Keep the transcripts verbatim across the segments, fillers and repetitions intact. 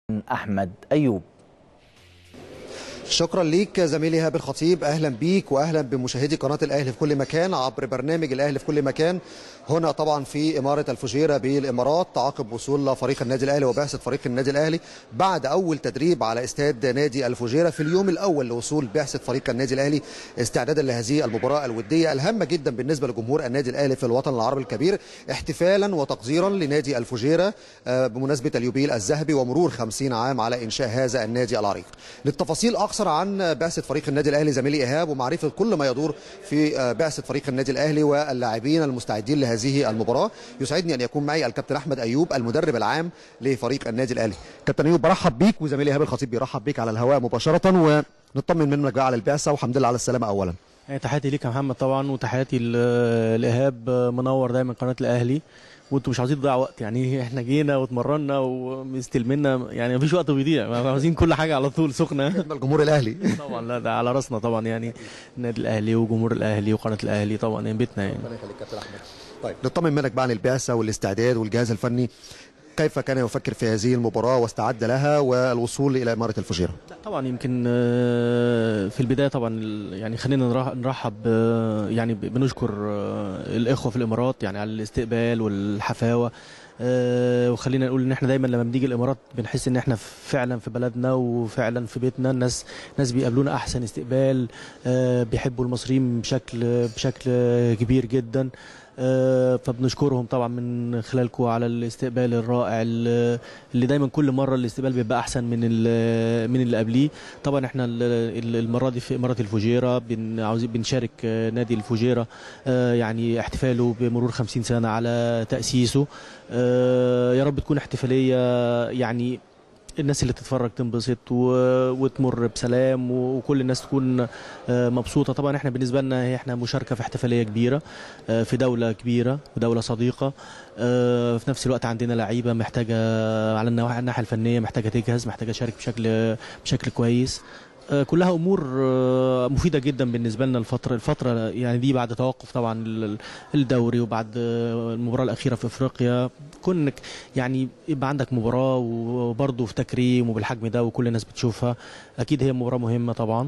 أحمد أيوب. شكرا ليك زميلي هاب الخطيب، اهلا بيك واهلا بمشاهدي قناه الاهلي في كل مكان عبر برنامج الاهلي في كل مكان. هنا طبعا في اماره الفجيره بالامارات تعاقب وصول فريق النادي الاهلي وبعثه فريق النادي الاهلي بعد اول تدريب على استاد نادي الفجيره في اليوم الاول لوصول بعثه فريق النادي الاهلي استعدادا لهذه المباراه الوديه الهامه جدا بالنسبه لجمهور النادي الاهلي في الوطن العربي الكبير، احتفالا وتقديرا لنادي الفجيره بمناسبه اليوبيل الذهبي ومرور خمسين عام على انشاء هذا النادي العريق. للتفاصيل اكثر عن بعثه فريق النادي الاهلي زميلي ايهاب ومعرفه كل ما يدور في بعثه فريق النادي الاهلي واللاعبين المستعدين لهذه المباراه، يسعدني ان يكون معي الكابتن احمد ايوب المدرب العام لفريق النادي الاهلي. كابتن ايوب برحب بيك وزميلي ايهاب الخطيب بيرحب بيك على الهواء مباشره، ونطمن منك بقى على البعثه والحمد لله على السلامه اولا. تحياتي ليك يا محمد طبعا، وتحياتي لايهاب، منور دايما قناه الاهلي، وانتوا مش عايزين تضيعوا وقت. يعني احنا جينا واتمرنا ومستلمنا، يعني مفيش وقت بيضيع، عاوزين كل حاجه على طول سخنه. الجمهور الاهلي طبعا، لا ده على راسنا طبعا، يعني النادي الاهلي وجمهور الاهلي وقناه الاهلي طبعا، يعني بيتنا يعني. ربنا يخليك كابتن احمد. طيب نطمن منك بقى عن البعثه والاستعداد والجهاز الفني، كيف كان يفكر في هذه المباراة واستعد لها والوصول إلى إمارة الفجيرة؟ طبعا يمكن في البداية طبعا يعني خلينا نرحب، يعني بنشكر الإخوة في الإمارات يعني على الاستقبال والحفاوة، وخلينا نقول ان احنا دايما لما بنيجي الامارات بنحس ان احنا فعلا في بلدنا وفعلا في بيتنا. الناس ناس بيقابلونا احسن استقبال، بيحبوا المصريين بشكل بشكل كبير جدا، فبنشكرهم طبعا من خلالكم على الاستقبال الرائع اللي دايما كل مره الاستقبال بيبقى احسن من من اللي قبليه. طبعا احنا المره دي في اماره الفجيره عاوزين بنشارك نادي الفجيره يعني احتفاله بمرور خمسين سنه على تاسيسه. يا رب تكون احتفاليه يعني الناس اللي تتفرج تنبسط وتمر بسلام وكل الناس تكون مبسوطه. طبعا احنا بالنسبه لنا احنا مشاركه في احتفاليه كبيره في دوله كبيره ودوله صديقه، في نفس الوقت عندنا لعيبه محتاجه على الناحيه الفنيه محتاجه تجهز، محتاجه تشارك بشكل بشكل كويس. كلها امور مفيده جدا بالنسبه لنا الفتره الفتره يعني دي بعد توقف طبعا الدوري وبعد المباراه الاخيره في افريقيا، كونك يعني يبقى عندك مباراه وبرضه في تكريم وبالحجم ده وكل الناس بتشوفها، اكيد هي مباراه مهمه طبعا،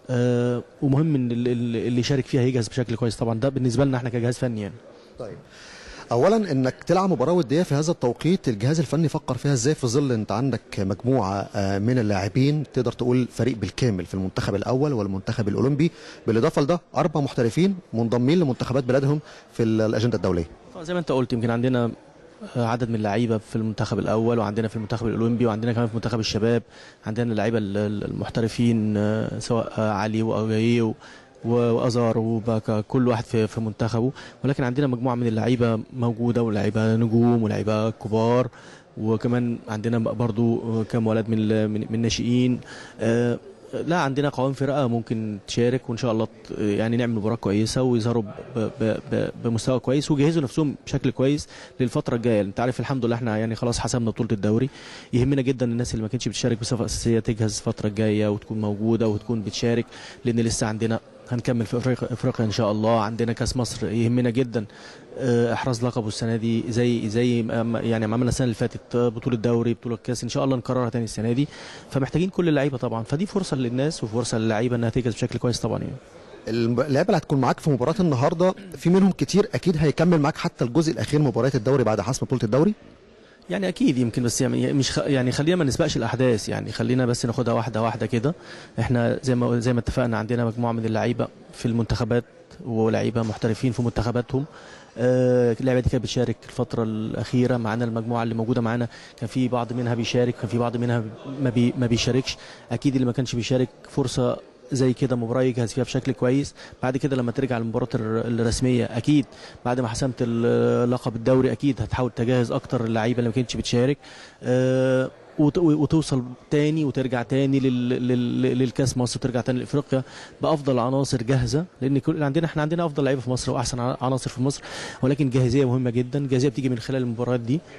ومهم ان اللي يشارك فيها يجهز بشكل كويس طبعا، ده بالنسبه لنا احنا كجهاز فني يعني. طيب اولا انك تلعب مباراه وديه في هذا التوقيت، الجهاز الفني فكر فيها ازاي في ظل انت عندك مجموعه من اللاعبين تقدر تقول فريق بالكامل في المنتخب الاول والمنتخب الاولمبي، بالاضافه لده اربع محترفين منضمين لمنتخبات بلادهم في الاجنده الدوليه. زي ما انت قلت يمكن عندنا عدد من اللعيبه في المنتخب الاول وعندنا في المنتخب الاولمبي وعندنا كمان في منتخب الشباب، عندنا اللعيبه المحترفين سواء علي واوجاييه وازار وباكا كل واحد في في منتخبه، ولكن عندنا مجموعه من اللعيبه موجوده ولاعيبه نجوم ولاعيبه كبار، وكمان عندنا برضو كام ولد من من الناشئين. آه لا عندنا قوام فرقه ممكن تشارك، وان شاء الله يعني نعمل مباراه كويسه ويظهروا بمستوى كويس ويجهزوا نفسهم بشكل كويس للفتره الجايه. انت عارف الحمد لله احنا يعني خلاص حسمنا بطوله الدوري، يهمنا جدا الناس اللي ما كانتش بتشارك بصفه اساسيه تجهز الفتره الجايه وتكون موجوده وتكون بتشارك، لان لسه عندنا هنكمل في افريقيا افريقيا ان شاء الله، عندنا كاس مصر يهمنا جدا احراز لقبه السنه دي زي زي يعني ما عملنا السنه اللي فاتت، بطوله دوري بطوله كاس ان شاء الله نكررها تاني السنه دي، فمحتاجين كل اللعيبه طبعا، فدي فرصه للناس وفرصه للعيبه انها تجهز بشكل كويس طبعا يعني. اللعيبه اللي هتكون معاك في مباراه النهارده في منهم كتير اكيد هيكمل معاك حتى الجزء الاخير مباريات الدوري بعد حسم بطوله الدوري؟ يعني اكيد يمكن، بس يعني مش خ... يعني خلينا ما نسبقش الاحداث، يعني خلينا بس ناخدها واحده واحده كده. احنا زي ما زي ما اتفقنا عندنا مجموعه من اللعيبه في المنتخبات ولعيبه محترفين في منتخباتهم. آه اللعيبه دي كانت بتشارك الفتره الاخيره معانا، المجموعه اللي موجوده معانا كان في بعض منها بيشارك، كان في بعض منها ما, بي... ما بيشاركش. اكيد اللي ما كانش بيشارك فرصه زي كده مباراه يجهز فيها بشكل كويس، بعد كده لما ترجع للمباراه الرسميه اكيد بعد ما حسمت لقب الدوري اكيد هتحاول تجهز اكتر اللعيبه اللي ما كانتش بتشارك، أه وتوصل تاني وترجع تاني للكاس مصر وترجع تاني لافريقيا بافضل عناصر جاهزه، لان كل عندنا احنا عندنا افضل لعيبه في مصر واحسن عناصر في مصر، ولكن جاهزيه مهمه جدا. الجاهزيه بتيجي من خلال المباريات دي،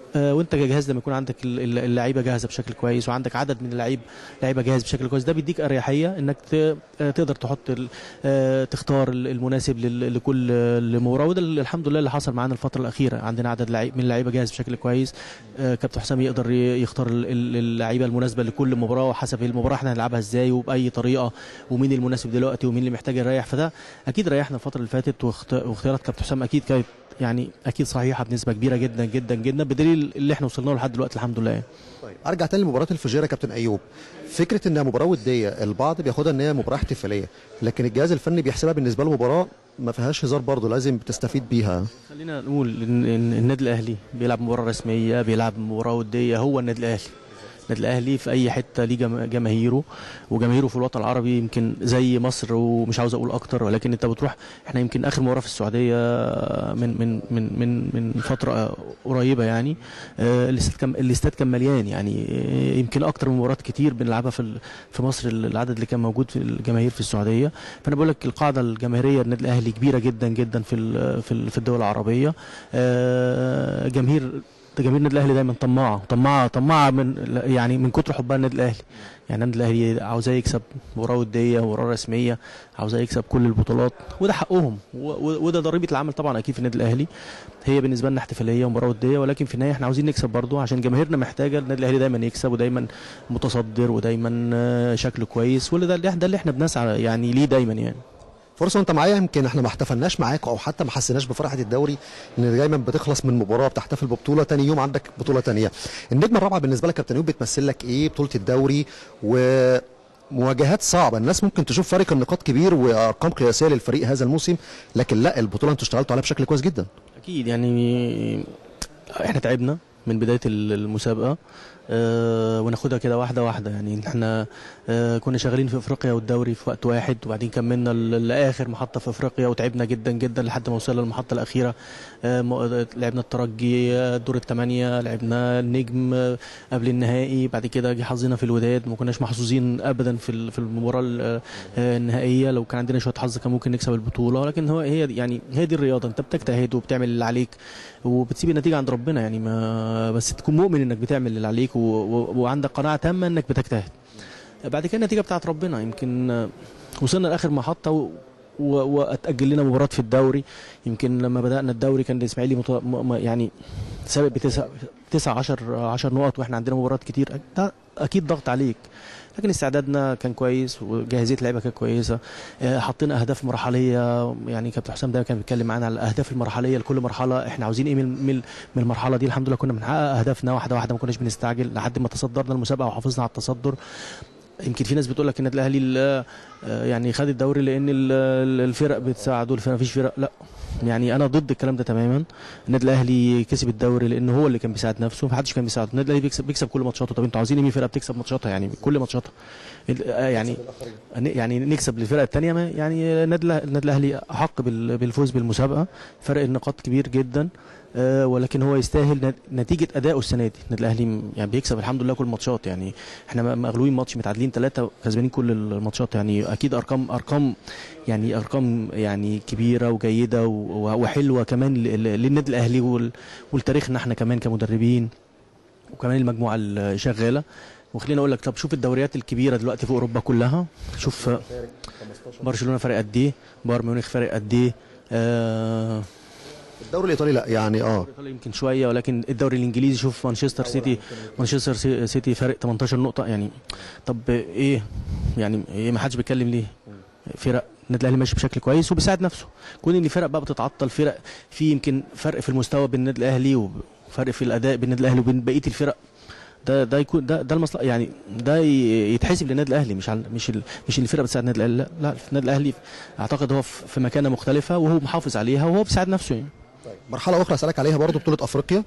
آه، وانت كجهاز لما يكون عندك ال- اللعيبه جاهزه بشكل كويس وعندك عدد من اللعيب لعيبه جاهز بشكل كويس، ده بيديك اريحيه انك ت- آه، تقدر تحط ال- آه، تختار ال- المناسب لل- لكل آه، مباراه. وده اللي الحمد لله اللي حصل معانا الفتره الاخيره، عندنا عدد لعيب من اللعيبه جاهز بشكل كويس. آه، كابتن حسام يقدر ي- يختار ال- ال- اللعيبه المناسبه لكل مباراه وحسب المباراه احنا هنلعبها ازاي وباي طريقه ومين المناسب دلوقتي ومين اللي محتاج يريح. فده اكيد ريحنا الفتره اللي فاتت، واخت- واختيارات كابتن حسام اكيد كانت يعني اكيد صحيحه بنسبه كبيره جدا جدا جدا، بدليل اللي احنا وصلنا له لحد دلوقتي الحمد لله. طيب ارجع تاني لمباراه الفجيره يا كابتن ايوب. فكره انها مباراه وديه البعض بياخدها ان هي مباراه احتفاليه، لكن الجهاز الفني بيحسبها بالنسبه له مباراه ما فيهاش هزار، برضه لازم تستفيد بيها. خلينا نقول ان إن النادي الاهلي بيلعب مباراه رسميه، بيلعب مباراه وديه. هو النادي الاهلي النادي الاهلي في اي حته ليه جما- جماهيره، وجماهيره في الوطن العربي يمكن زي مصر، ومش عاوز اقول اكتر، ولكن انت بتروح. احنا يمكن اخر مباراه في السعوديه من من من من من فتره قريبه يعني، آه، الاستاد كان الاستاد كان مليان يعني، آه، يمكن اكتر من مباريات كتير بنلعبها في ال- في مصر العدد اللي كان موجود في الجماهير في السعوديه. فانا بقول لك القاعده الجماهيريه النادي الاهلي كبيره جدا جدا في ال- في ال- في الدول العربيه. آه، جماهير جماهير النادي الاهلي دايما طماعه طماعه طماعه من يعني من كتر حبها النادي الاهلي. يعني النادي الاهلي عاوزاه يكسب مباراه وديه مباراه رسميه، عاوزاه يكسب كل البطولات، وده حقهم، و- و- وده ضريبه العمل طبعا اكيد في النادي الاهلي. هي بالنسبه لنا احتفاليه ومباراه وديه، ولكن في النهايه احنا عاوزين نكسب برضه عشان جماهيرنا محتاجه النادي الاهلي دايما يكسب، ودايما متصدر، ودايما آه، شكله كويس. وده ده ده اللي احنا بنسعى يعني ليه دايما يعني. فرصه وانت معايا، يمكن احنا ما احتفلناش معاك او حتى ما حسيناش بفرحه الدوري، ان دايما بتخلص من مباراه بتحتفل ببطوله، تاني يوم عندك بطوله تانيه. النجمه الرابعه بالنسبه لك كابتن ايوب بتمثل لك ايه؟ بطوله الدوري ومواجهات صعبه، الناس ممكن تشوف فارق النقاط كبير وارقام قياسيه للفريق هذا الموسم، لكن لا، البطوله انتوا اشتغلتوا عليها بشكل كويس جدا. اكيد يعني احنا تعبنا من بدايه المسابقه، أه وناخدها كده واحده واحده. يعني احنا أه كنا شغالين في افريقيا والدوري في وقت واحد، وبعدين كملنا ل- لاخر محطه في افريقيا وتعبنا جدا جدا لحد ما وصلنا للمحطه الاخيره. أه م- لعبنا الترجي، آه، دور الثمانيه، لعبنا النجم آه، قبل النهائي، بعد كده جه حظنا في الوداد. ما كناش محظوظين ابدا في ال- في المباراه ال- آه، النهائيه. لو كان عندنا شويه حظ كان ممكن نكسب البطوله، لكن هو هي دي- يعني هي دي الرياضه، انت بتجتهد وبتعمل اللي عليك وبتسيب النتيجه عند ربنا يعني. ما بس تكون مؤمن انك بتعمل اللي عليك و... و... وعندك قناعه تامه انك بتجتهد. بعد كده النتيجه بتاعت ربنا. يمكن آه، وصلنا لاخر محطه و... و... واتاجل لنا مباراه في الدوري. يمكن لما بدانا الدوري كان الاسماعيلي مط... م... م- يعني سابق بتسع تسع عشر عشر نقط، واحنا عندنا مباريات كتير. ده اكيد ضغط عليك، لكن استعدادنا كان كويس وجاهزيه اللعيبه كانت كويسه. آه، حطينا اهداف مرحليه. يعني كابتن حسام دايما كان بيتكلم معانا على الاهداف المرحليه لكل مرحله، احنا عاوزين ايه من من من المرحله دي. الحمد لله كنا بنحقق اهدافنا واحده واحده، ما كناش بنستعجل لحد ما تصدرنا المسابقه وحافظنا على التصدر. يمكن في ناس بتقول لك النادي الاهلي ال- آه، يعني خد الدوري لان ال- ال- الفرق بتساعده، الفرق مفيش فرق. لا، يعني انا ضد الكلام ده تماما. النادي الاهلي كسب الدوري لان هو اللي كان بيساعد نفسه، محدش كان بيساعده. النادي الاهلي بيكسب بيكسب كل ماتشاته. طب انتوا عاوزين ايه من فرقه بتكسب ماتشاتها؟ يعني كل ماتشاتها ال- آه، يعني يعني نكسب للفرقه الثانيه. يعني النادي الأه- النادي الاهلي احق بال- بالفوز بالمسابقه، فرق النقاط كبير جدا. آه، ولكن هو يستاهل نت- نتيجه ادائه السنه دي. النادي الاهلي م- يعني بيكسب الحمد لله كل الماتشات. يعني احنا م- مغلوبين ماتش، متعادلين ثلاثه، كسبانين كل الماتشات. يعني اكيد ارقام ارقام يعني ارقام يعني كبيره وجيده و- وحلوه كمان ل- ل- للنادي الاهلي وال- ولتاريخنا احنا كمان كمدربين، وكمان المجموعه الشغاله. وخليني اقول لك، طب شوف الدوريات الكبيره دلوقتي في اوروبا كلها، شوف برشلونه فرق قد ايه، بايرن ميونخ فرق قد ايه. آه الدوري الايطالي لا يعني اه الايطالي يمكن شويه، ولكن الدوري الانجليزي شوف مانشستر سيتي مانشستر سي- سيتي فرق تمنتاشر نقطه يعني. طب ايه يعني؟ ايه ما حدش بيتكلم ليه؟ فرق النادي الاهلي ماشي بشكل كويس وبيساعد نفسه. كون ان فرق بقى بتتعطل، فرق في يمكن فرق في المستوى بين النادي الاهلي وفرق في الاداء بين النادي الاهلي وبين بقيه الفرق، ده ده يكون ده ده المصلحه يعني. ده ي- يتحسب للنادي الاهلي، مش على مش ال مش الفرقه بتساعد النادي الاهلي. لا لا، النادي الاهلي اعتقد هو في في مكانه مختلفه وهو محافظ عليها وهو بيساعد نفسه يعني. مرحله اخرى اسالك عليها برضو بطوله افريقيا،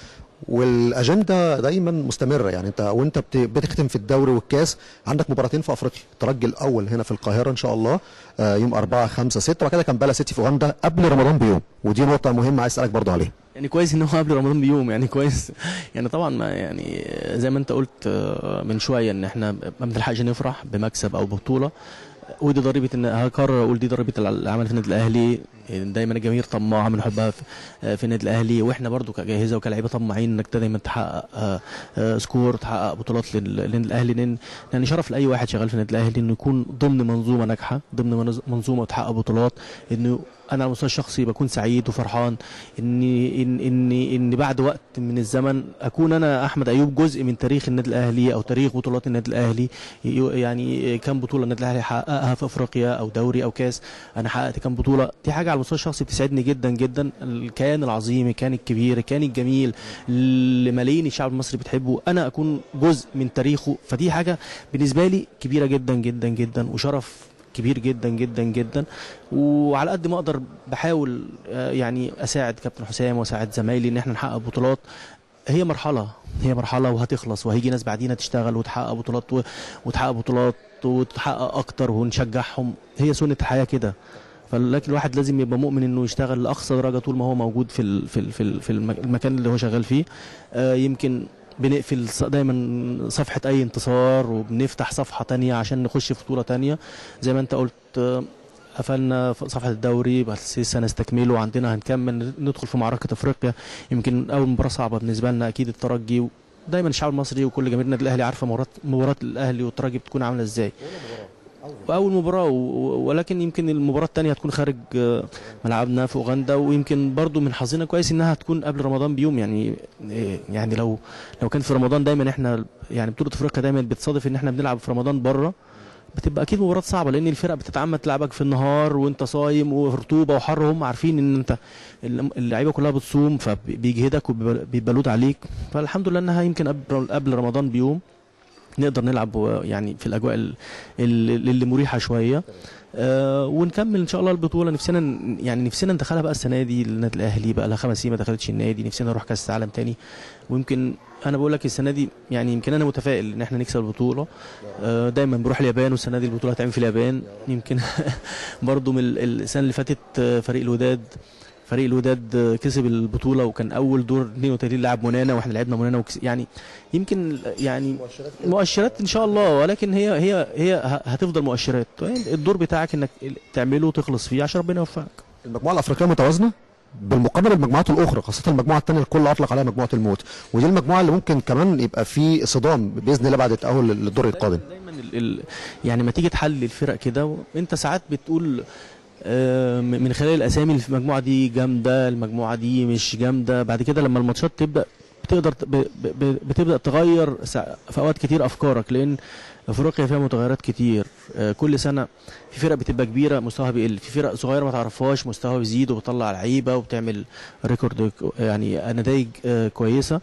والاجنده دايما مستمره. يعني انت وانت بت- بتختم في الدوري والكاس عندك مباراتين في افريقيا، الترجي الاول هنا في القاهره ان شاء الله آه، يوم أربعة خمسة ستة، وبعد كده كامبالا سيتي في اوغندا قبل رمضان بيوم، ودي نقطه مهمه عايز اسالك برضو عليها. يعني كويس ان هو قبل رمضان بيوم، يعني كويس. يعني طبعا ما يعني زي ما انت قلت آه، من شويه ان احنا ما بنلحقش نفرح بمكسب او بطوله. ودي ضريبه ان هكرر اقول دي ضريبه العمل في النادي الاهلي. دايما الجماهير طماعه بنحبها في النادي الاهلي، واحنا برضو كجاهزه وكلاعيبه طماعين انك دايما تحقق سكور، تحقق بطولات للنادي الاهلي، لان يعني شرف لاي واحد شغال في النادي الاهلي انه يكون ضمن منظومه ناجحه، ضمن منظومه وتحقق بطولات. انه انا على المستوى الشخصي بكون سعيد وفرحان اني ان ان ان بعد وقت من الزمن اكون انا احمد ايوب جزء من تاريخ النادي الاهلي او تاريخ بطولات النادي الاهلي. يعني كم بطوله النادي الاهلي حققها في افريقيا او دوري او كاس، انا حققت كم بطوله. دي حاجه على المستوى الشخصي بتسعدني جدا جدا. الكيان العظيم، الكيان الكبير، الكيان الجميل اللي ملايين الشعب المصري بتحبه، انا اكون جزء من تاريخه. فدي حاجه بالنسبه لي كبيره جدا جدا جدا وشرف كبير جدا جدا جدا. وعلى قد ما اقدر بحاول يعني اساعد كابتن حسام واساعد زمايلي ان احنا نحقق بطولات. هي مرحله هي مرحله وهتخلص، وهيجي ناس بعدينا تشتغل وتحقق بطولات وتحقق بطولات وتحقق اكتر ونشجعهم. هي سنه الحياه كده. فلكن الواحد لازم يبقى مؤمن انه يشتغل لاقصى درجه طول ما هو موجود في في في في المكان اللي هو شغال فيه. يمكن بنقفل دايما صفحة أي انتصار وبنفتح صفحة تانية عشان نخش في بطولة تانية. زي ما أنت قلت قفلنا صفحة الدوري بس لسه هنستكمله وعندنا هنكمل ندخل في معركة أفريقيا. يمكن أول مباراة صعبة بالنسبة لنا أكيد الترجي. دايما الشعب المصري وكل جماهير النادي الأهلي عارفة مباراة مباراة الأهلي والترجي بتكون عاملة إزاي. واول مباراه، ولكن يمكن المباراه الثانيه هتكون خارج ملعبنا في اوغندا، ويمكن برضو من حظنا كويس انها هتكون قبل رمضان بيوم. يعني يعني لو لو كان في رمضان، دايما احنا يعني بطوله افريقيا دايما بتصادف ان احنا بنلعب في رمضان بره، بتبقى اكيد مباراه صعبه لان الفرق بتتعمد تلعبك في النهار وانت صايم ورطوبه وحر. هم عارفين ان انت اللعيبه كلها بتصوم فبيجهدك وبيبقى لود عليك. فالحمد لله انها يمكن قبل قبل رمضان بيوم نقدر نلعب يعني في الاجواء اللي مريحه شويه. آه ونكمل ان شاء الله البطوله. نفسنا يعني نفسنا ندخلها بقى السنه دي النادي الاهلي، بقى لها خمس سنين ما دخلتش النادي. نفسنا نروح كاس العالم تاني، ويمكن انا بقول لك السنه دي يعني يمكن انا متفائل ان احنا نكسب البطوله. آه دايما بنروح اليابان، والسنه دي البطوله هتعمل في اليابان. يمكن برضو من السنه اللي فاتت فريق الوداد فريق الوداد كسب البطوله وكان اول دور اثنين وثلاثين لاعب منانا، واحنا لعبنا منانا وكس... يعني يمكن يعني مؤشرات ان شاء الله، ولكن هي هي هي هتفضل مؤشرات. الدور بتاعك انك تعمله وتخلص فيه عشان ربنا يوفقك. المجموعه الافريقيه متوازنه بالمقارنه بالمجموعات الاخرى، خاصه المجموعه الثانيه الكل اطلق عليها مجموعه الموت، ودي المجموعه اللي ممكن كمان يبقى في صدام باذن الله بعد التاهل للدور القادم. دايما ال... ال... يعني ما تيجي تحلل الفرق كده انت ساعات بتقول من خلال الاسامي في المجموعه دي جامده، المجموعه دي مش جامده. بعد كده لما الماتشات تبدا بتقدر بتبدا تغير في اوقات كتير افكارك، لان افريقيا فيها متغيرات كتير. كل سنه في فرق بتبقى كبيره مستواها بيقل، في فرق صغيره ما تعرفهاش مستواها بيزيد وبتطلع لعيبه وبتعمل ريكورد يعني نتائج كويسه.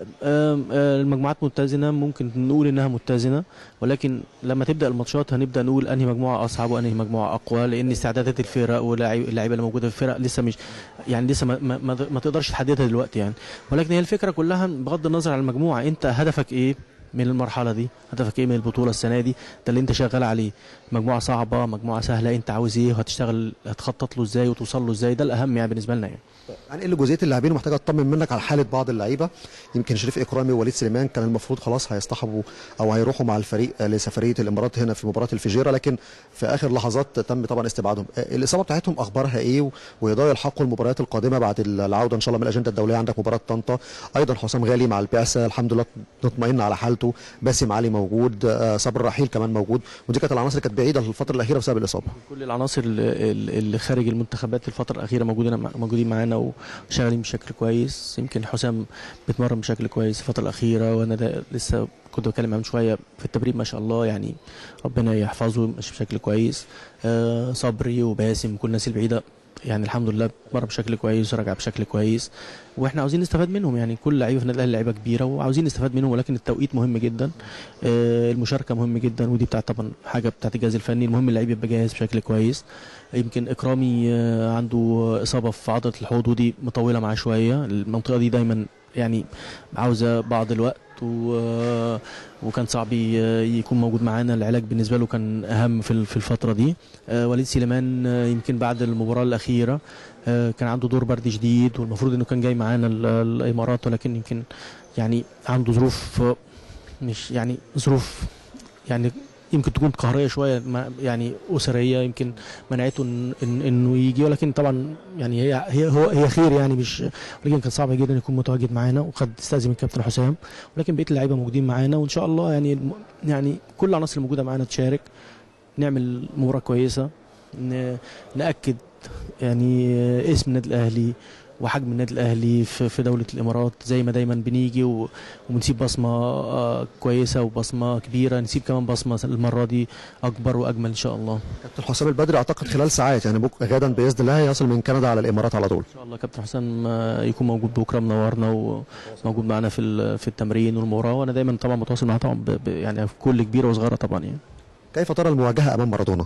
المجموعات متزنه، ممكن نقول انها متزنه، ولكن لما تبدا الماتشات هنبدا نقول انهي مجموعه اصعب وانهي مجموعه اقوى، لان استعدادات الفرق واللاعيبه اللي موجوده في الفرق لسه مش يعني لسه ما, ما, ما, ما تقدرش تحددها دلوقتي يعني. ولكن هي الفكره كلها بغض النظر عن المجموعه، انت هدفك ايه من المرحله دي؟ هدفك ايه من البطوله السنه دي؟ ده اللي انت شغال عليه. مجموعه صعبه، مجموعه سهله، انت عاوز ايه وهتشتغل هتخطط له ازاي وتوصل له ازاي؟ ده الاهم يعني بالنسبه لنا يعني. يعني اللي جزئيه اللاعبين محتاجه اطمن منك على حاله بعض اللعيبه. يمكن شريف اكرامي ووليد سليمان كان المفروض خلاص هيصطحبوا او هيروحوا مع الفريق لسفريه الامارات هنا في مباراه الفجيره، لكن في اخر لحظات تم طبعا استبعادهم. الاصابه بتاعتهم اخبارها ايه ويقدروا يلحقوا المباريات القادمه بعد العوده ان شاء الله من الاجنده الدوليه؟ عندك مباراه طنطا، ايضا حسام غالي مع البعثه الحمد لله نطمئن على حالته، باسم علي موجود، صبر رحيل كمان موجود، ودي كانت العناصر كانت بعيده في الفتره الاخيره بسبب الاصابه. كل العناصر اللي خارج المنتخبات الفتره الاخيره موجودين موجودين معانا وشغالين بشكل كويس. يمكن حسام بيتمرن بشكل كويس الفتره الاخيره، وانا لسه كنت بتكلم معاه من شويه في التمرين ما شاء الله، يعني ربنا يحفظه ماشي بشكل كويس. آه صبري وباسم كل الناس البعيده يعني الحمد لله بتمرن بشكل كويس وراجع بشكل كويس، واحنا عاوزين نستفاد منهم. يعني كل لعيبه في النادي الاهلي لعيبه كبيره وعاوزين نستفاد منهم، ولكن التوقيت مهم جدا، آه المشاركه مهم جدا، ودي بتاعت طبعا حاجه بتاعت الجهاز الفني. المهم اللعيب يبقى جاهز بشكل كويس. يمكن اكرامي آه عنده اصابه في عضله الحوض ودي مطوله معاه شويه، المنطقه دي دايما يعني عاوزه بعض الوقت و... وكان صعب يكون موجود معانا. العلاج بالنسبه له كان اهم في الفتره دي. وليد سليمان يمكن بعد المباراه الاخيره كان عنده دور برد شديد، والمفروض انه كان جاي معانا الامارات، ولكن يمكن يعني عنده ظروف مش يعني ظروف يعني يمكن تكون قهريه شويه يعني اسريه، يمكن منعته إن إن انه يجي، ولكن طبعا يعني هي هي هو هي خير يعني، مش ولكن كان صعب جدا يكون متواجد معانا، وقد استاذن من الكابتن حسام، ولكن بقيه اللعيبه موجودين معانا، وان شاء الله يعني يعني كل العناصر الموجوده معانا تشارك، نعمل مباراه كويسه، ناكد يعني اسم النادي الاهلي وحجم النادي الاهلي في في دوله الامارات، زي ما دايما بنيجي ونسيب بصمه كويسه وبصمه كبيره، نسيب كمان بصمه المره دي اكبر واجمل ان شاء الله. كابتن حسام البدري اعتقد خلال ساعات يعني بكره غدا باذن الله هيصل من كندا على الامارات على طول. ان شاء الله كابتن حسام يكون موجود بكره، منورنا وموجود معنا في في التمرين والمباراه، وانا دايما طبعا متواصل معاه طبعا يعني في كل كبيره وصغيره طبعا يعني. كيف ترى المواجهه امام مارادونا؟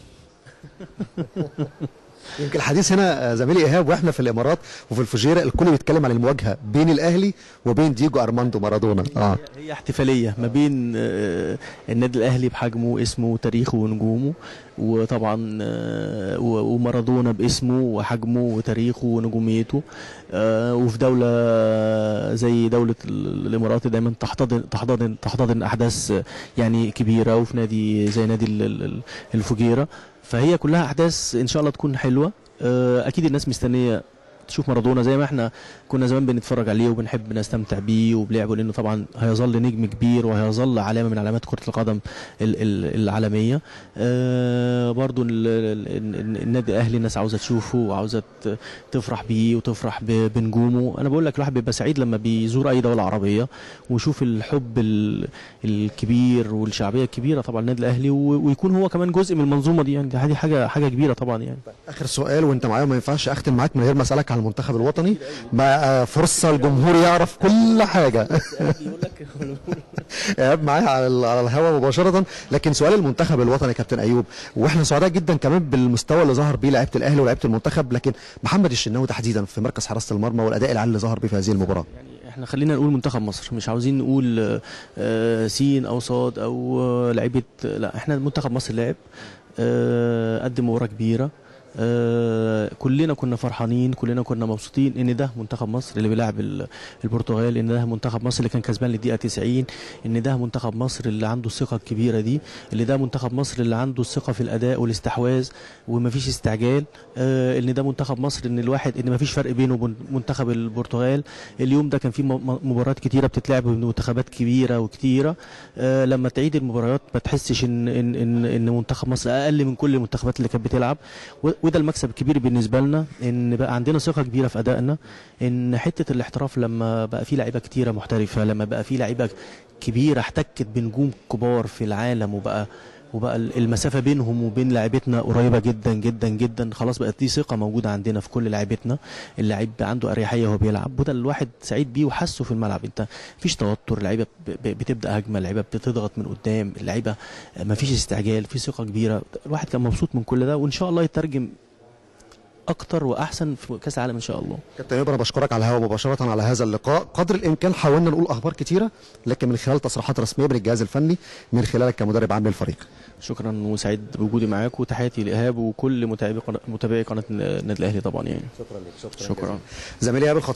يمكن الحديث هنا زميلي ايهاب واحنا في الامارات وفي الفجيره الكل بيتكلم عن المواجهه بين الاهلي وبين دييجو ارماندو مارادونا. اه هي احتفاليه ما بين النادي الاهلي بحجمه واسمه وتاريخه ونجومه، وطبعا ومارادونا باسمه وحجمه وتاريخه ونجوميته، وفي دوله زي دوله الامارات دايما تحتضن تحتضن تحتضن احداث يعني كبيره، وفي نادي زي نادي الفجيره، فهي كلها احداث ان شاء الله تكون حلوه. اكيد الناس مستنيه تشوف مارادونا زي ما احنا كنا زمان بنتفرج عليه وبنحب نستمتع بيه وبلعبه، لانه طبعا هيظل نجم كبير وهيظل علامه من علامات كره القدم العالميه. أه برضو النادي الاهلي الناس عاوزه تشوفه وعاوزه تفرح بيه وتفرح بنجومه. انا بقول لك الواحد بيبقى سعيد لما بيزور اي دوله عربيه ويشوف الحب الكبير والشعبيه الكبيره طبعا النادي الاهلي، ويكون هو كمان جزء من المنظومه دي، يعني دي حاجه حاجه كبيره طبعا يعني. اخر سؤال وانت معايا، ما ينفعش اختم معاك من غير ما اسالك على المنتخب الوطني، ما فرصه الجمهور يعرف كل حاجه. ايهاب معايا على على الهواء مباشره، لكن سؤال المنتخب الوطني يا كابتن ايوب، واحنا سعداء جدا كمان بالمستوى اللي ظهر بيه لعيبه الاهلي ولاعيبه المنتخب، لكن محمد الشناوي تحديدا في مركز حراسه المرمى والاداء العالي اللي ظهر بيه في هذه المباراه. يعني احنا خلينا نقول منتخب مصر، مش عاوزين نقول سين او صاد او لعيبه، لا احنا منتخب مصر لعب قدم مباراه كبيره. آه كلنا كنا فرحانين، كلنا كنا مبسوطين ان ده منتخب مصر اللي بيلعب البرتغال، ان ده منتخب مصر اللي كان كسبان للدقيقه تسعين، ان ده منتخب مصر اللي عنده الثقه الكبيره دي، اللي ده منتخب مصر اللي عنده الثقه في الاداء والاستحواذ ومفيش استعجال. آه ان ده منتخب مصر ان الواحد ان مفيش فرق بينه وبين منتخب البرتغال. اليوم ده كان في مباريات كتيره بتتلعب بمنتخبات كبيره وكتيره، آه لما تعيد المباريات ما تحسش ان ان ان, إن منتخب مصر اقل من كل المنتخبات اللي كانت بتلعب، وده المكسب الكبير بالنسبه لنا، ان بقى عندنا ثقه كبيره في ادائنا، ان حته الاحتراف لما بقى في لعيبه كتيره محترفه، لما بقى في لعيبه كبيره احتكت بنجوم كبار في العالم، وبقى وبقى المسافه بينهم وبين لعيبتنا قريبه جدا جدا جدا، خلاص بقت دي ثقه موجوده عندنا في كل لعيبتنا، اللعيب عنده اريحيه وهو بيلعب، وده الواحد سعيد بيه وحاسه في الملعب. انت مفيش توتر، اللعيبه بتبدا هجمه، اللعيبه بتضغط من قدام، اللعيبه مفيش استعجال، في ثقه كبيره، الواحد كان مبسوط من كل ده، وان شاء الله يترجم اكتر واحسن في كاس العالم ان شاء الله. كابتن ايوب انا بشكرك على الهواء مباشره على هذا اللقاء، قدر الامكان حاولنا نقول اخبار كتيره لكن من خلال تصريحات رسميه من الجهاز الفني، من خلالك كمدرب عام للفريق. شكرا وسعيد بوجودي معاك، وتحياتي لايهاب وكل متابعي قناه النادي الاهلي طبعا يعني. شكرا لك. شكرا, شكرا. زميلي ايهاب